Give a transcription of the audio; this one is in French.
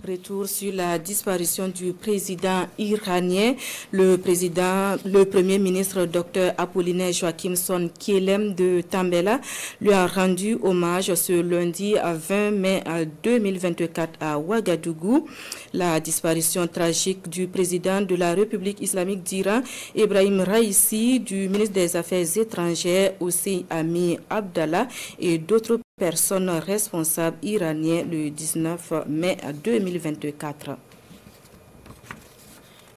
Retour sur la disparition du président iranien. Le premier ministre Dr Apollinaire Joachim Son Kielem de Tambela lui a rendu hommage ce lundi 20 mai 2024 à Ouagadougou. La disparition tragique du président de la République islamique d'Iran, Ebrahim Raïssi, du ministre des Affaires étrangères, Hossein Ami Abdallah et d'autres personnes responsables iraniennes le 19 mai 2024.